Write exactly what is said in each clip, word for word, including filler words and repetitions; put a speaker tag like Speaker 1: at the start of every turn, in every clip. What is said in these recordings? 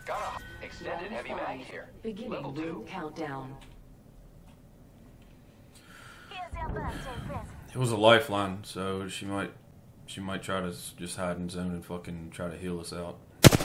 Speaker 1: Got a extended heavy mag here.
Speaker 2: Beginning
Speaker 1: Level two.
Speaker 2: ring countdown.
Speaker 3: Here's your birthday present.
Speaker 4: It was a lifeline, so she might, she might try to s- just hide in zone and fucking try to heal us out.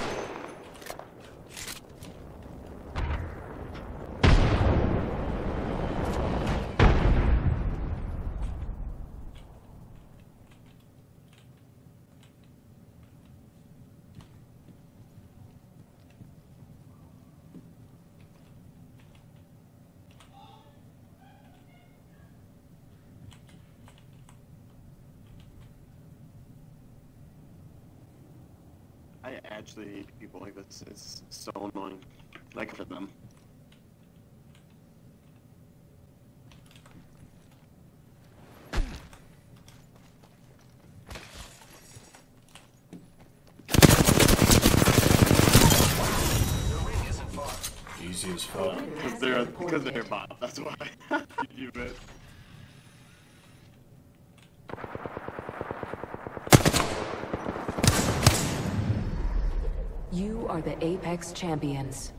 Speaker 5: I actually hate people like this. It's so annoying. Like for them.
Speaker 1: The ring isn't far.
Speaker 4: Easy as fuck.
Speaker 5: Because they're because they're bots. That's why. You bet.
Speaker 2: You are the Apex Champions.